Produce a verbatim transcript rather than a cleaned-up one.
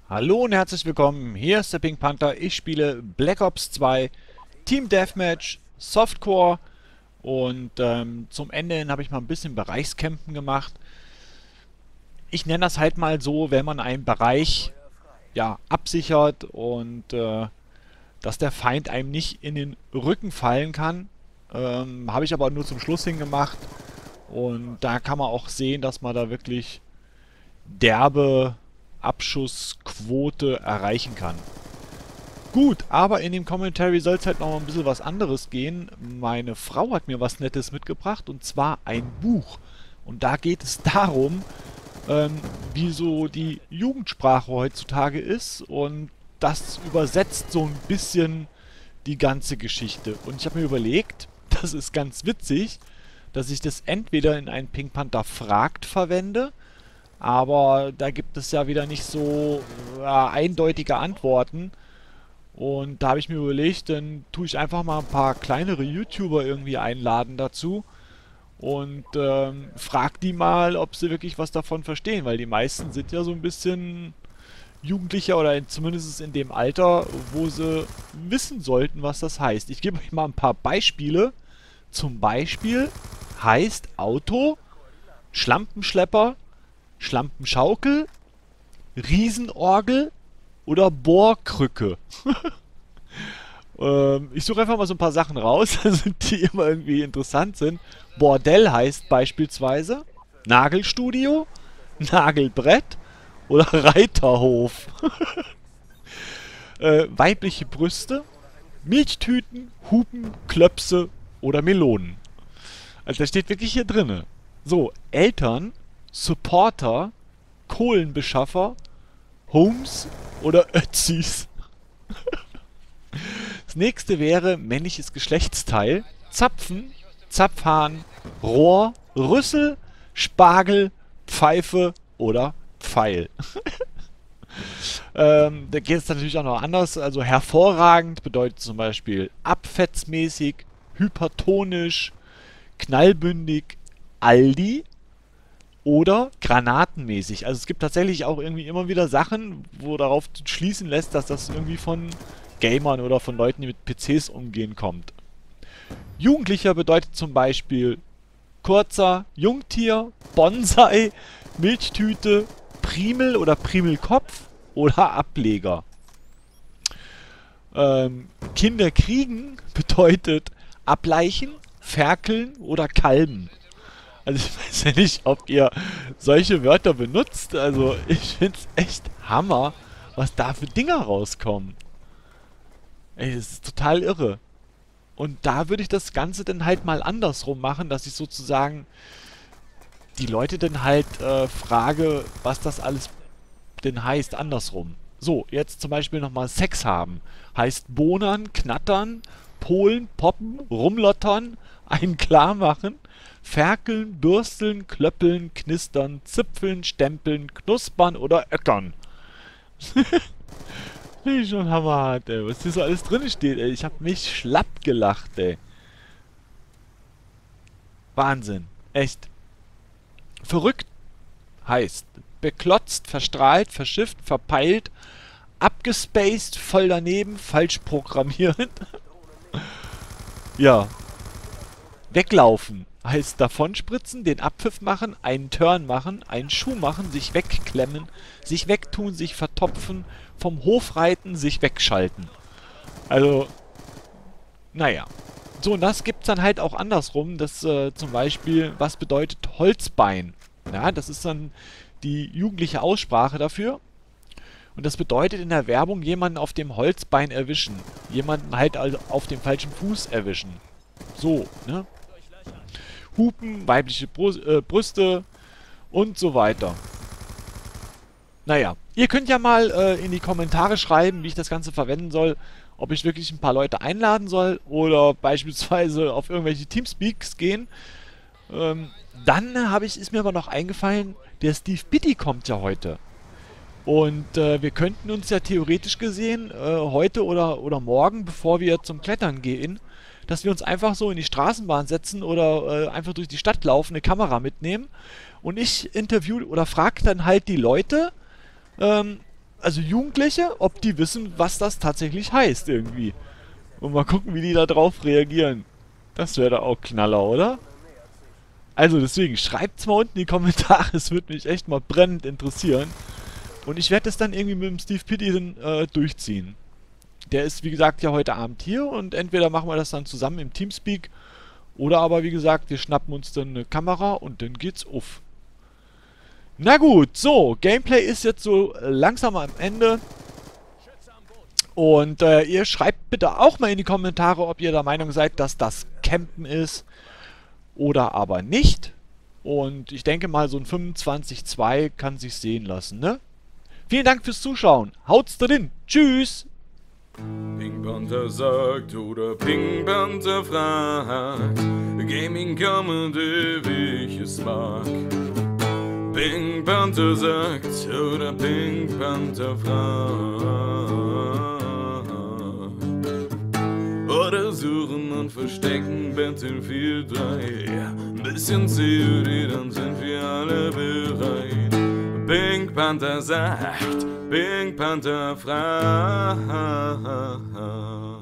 Hallo und herzlich willkommen, hier ist der Pink Panther. Ich spiele Black Ops zwei Team Deathmatch Softcore und ähm, zum Ende hin habe ich mal ein bisschen Bereichscampen gemacht. Ich nenne das halt mal so, wenn man einen Bereich ja, absichert und äh, dass der Feind einem nicht in den Rücken fallen kann. Ähm, habe ich aber nur zum Schluss hin gemacht und da kann man auch sehen, dass man da wirklich derbe Abschussquote erreichen kann. Gut, aber in dem Commentary soll es halt noch ein bisschen was anderes gehen. Meine Frau hat mir was Nettes mitgebracht und zwar ein Buch. Und da geht es darum, ähm, wie so die Jugendsprache heutzutage ist und das übersetzt so ein bisschen die ganze Geschichte. Und ich habe mir überlegt, das ist ganz witzig, dass ich das entweder in ein Pink Panther fragt verwende, aber da gibt es ja wieder nicht so ja, eindeutige Antworten. Und da habe ich mir überlegt, dann tue ich einfach mal ein paar kleinere YouTuber irgendwie einladen dazu und ähm, frag die mal, ob sie wirklich was davon verstehen, weil die meisten sind ja so ein bisschen Jugendlicher oder in, zumindest in dem Alter, wo sie wissen sollten, was das heißt. Ich gebe euch mal ein paar Beispiele. Zum Beispiel heißt Auto Schlampenschlepper, Schlampenschaukel, Riesenorgel oder Bohrkrücke. ähm, ich suche einfach mal so ein paar Sachen raus, die immer irgendwie interessant sind. Bordell heißt beispielsweise Nagelstudio, Nagelbrett oder Reiterhof. äh, weibliche Brüste, Milchtüten, Hupen, Klöpse oder Melonen. Also das steht wirklich hier drinne. So, Eltern, Supporter, Kohlenbeschaffer, Homes oder Ötzis. Das nächste wäre männliches Geschlechtsteil. Zapfen, Zapfhahn, Rohr, Rüssel, Spargel, Pfeife oder Pfeil. ähm, da geht es natürlich auch noch anders. Also hervorragend bedeutet zum Beispiel abfetzmäßig, hypertonisch, knallbündig, Aldi oder granatenmäßig. Also es gibt tatsächlich auch irgendwie immer wieder Sachen, wo darauf schließen lässt, dass das irgendwie von Gamern oder von Leuten, die mit P Cs umgehen, kommt. Jugendlicher bedeutet zum Beispiel kurzer, Jungtier, Bonsai, Milchtüte, Primel oder Primelkopf oder Ableger. Ähm, Kinder kriegen bedeutet ableichen, ferkeln oder kalben. Also ich weiß ja nicht, ob ihr solche Wörter benutzt. Also ich find's echt Hammer, was da für Dinger rauskommen. Ey, das ist total irre. Und da würde ich das Ganze dann halt mal andersrum machen, dass ich sozusagen die Leute dann halt äh, frage, was das alles denn heißt, andersrum. So, jetzt zum Beispiel nochmal Sex haben. Heißt bonern, knattern, polen, poppen, rumlottern, einen klar machen, ferkeln, bürsteln, klöppeln, knistern, zipfeln, stempeln, knuspern oder öckern. Finde ich schon hammerhart, ey. Was hier so alles drin steht, ey. Ich hab mich schlapp gelacht, ey. Wahnsinn. Echt. Verrückt heißt beklotzt, verstrahlt, verschifft, verpeilt, abgespaced, voll daneben, falsch programmiert. Ja. Weglaufen heißt davonspritzen, den Abpfiff machen, einen Turn machen, einen Schuh machen, sich wegklemmen, sich wegtun, sich vertopfen, vom Hof reiten, sich wegschalten. Also, naja. So, und das gibt's dann halt auch andersrum, dass äh, zum Beispiel, was bedeutet Holzbein? Ja, das ist dann die jugendliche Aussprache dafür. Und das bedeutet in der Werbung jemanden auf dem Holzbein erwischen. Jemanden halt also auf dem falschen Fuß erwischen. So, ne? Hupen, weibliche Brust, äh, Brüste und so weiter. Naja, ihr könnt ja mal äh, in die Kommentare schreiben, wie ich das Ganze verwenden soll. Ob ich wirklich ein paar Leute einladen soll oder beispielsweise auf irgendwelche Teamspeaks gehen. Ähm, dann habe ich, ist mir aber noch eingefallen, der Steve Bitty kommt ja heute. Und äh, wir könnten uns ja theoretisch gesehen äh, heute oder, oder morgen, bevor wir zum Klettern gehen, dass wir uns einfach so in die Straßenbahn setzen oder äh, einfach durch die Stadt laufen, eine Kamera mitnehmen und ich interview oder frage dann halt die Leute, ähm, also Jugendliche, ob die wissen, was das tatsächlich heißt irgendwie. Und mal gucken, wie die da drauf reagieren. Das wäre doch auch Knaller, oder? Also deswegen, schreibt's mal unten in die Kommentare, es würde mich echt mal brennend interessieren. Und ich werde das dann irgendwie mit dem Steve Pitti äh, durchziehen. Der ist, wie gesagt, ja heute Abend hier und entweder machen wir das dann zusammen im Teamspeak oder aber, wie gesagt, wir schnappen uns dann eine Kamera und dann geht's auf. Na gut, so, Gameplay ist jetzt so langsam am Ende. Und äh, ihr schreibt bitte auch mal in die Kommentare, ob ihr der Meinung seid, dass das Campen ist oder aber nicht. Und ich denke mal, so ein fünfundzwanzig Komma zwei kann sich sehen lassen, ne? Vielen Dank fürs Zuschauen. Haut's drin. Tschüss. Pink Panther sagt oder Pink Panther fragt, Gaming Comedy, wie ich es mag. Pink Panther sagt oder Pink Panther fragt. Oder suchen und verstecken Battlefield drei. Ein bisschen C O D, dann sind wir alle bereit. Pink Panther sagt, Pink Panther fragt.